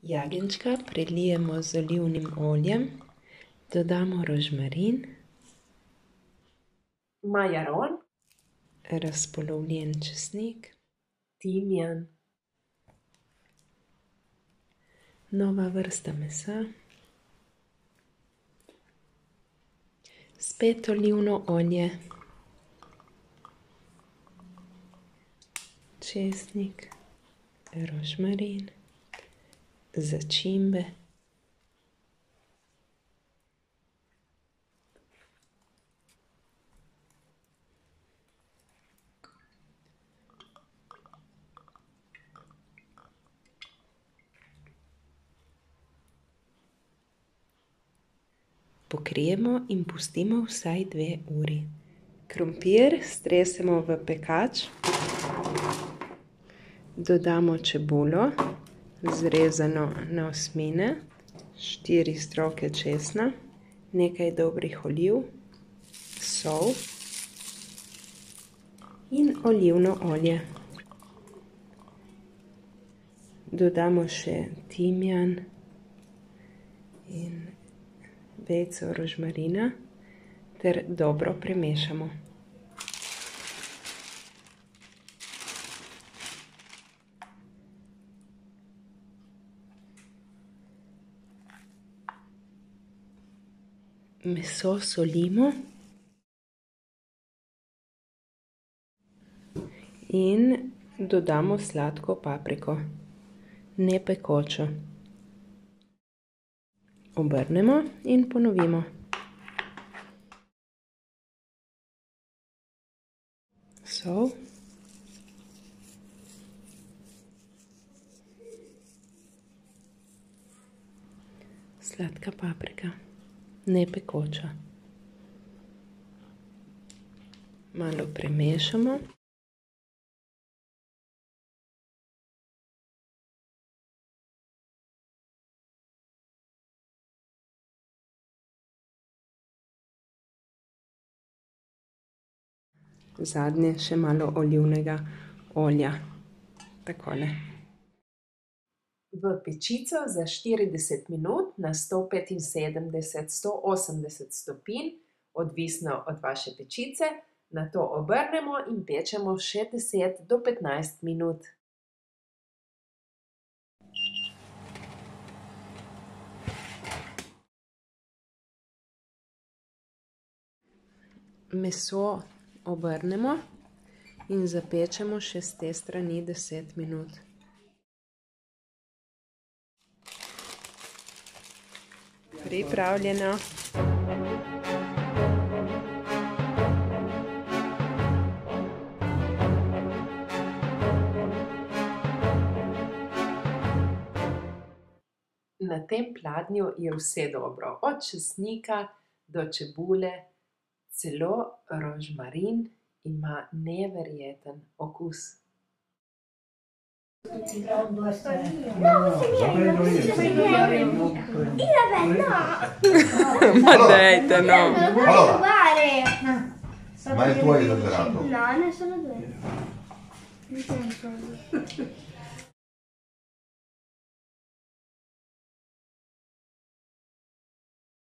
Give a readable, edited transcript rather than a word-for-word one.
Jagenjčka prelijemo z olivnim oljem, dodamo rožmarin, majaron, razpolovljen česnik, timijan, nova vrsta mesa, spet olivno olje, česnik, rožmarin, začimbe, pokrijemo in pustimo vsaj 2 uri. Krompir stresemo v pekač, dodamo čebulo, zrezano na osmine, 4 stroke česna, nekaj dobrih oliv, sol in olivno olje. Dodamo še timijan in vejico rožmarina ter dobro premešamo. Meso solimo in dodamo sladko papriko, ne pekočo. Obrnemo in ponovimo. Sol. Sladka paprika, ne pekoča. Malo premešamo. Zadnje še malo olivnega olja. Takole. V pečico za 40 minut na 175–180 stopinj, odvisno od vaše pečice, nato obrnemo in pečemo še 10 do 15 minut. Meso obrnemo in zapečemo še s te strani 10 minut. Pripravljeno. Na tem pladnju je vse dobro, od česnika do čebule, celo rožmarin ima neverjeten okus. Ma dajte, no. Ma è tuo esagerato? No, ne sono 2.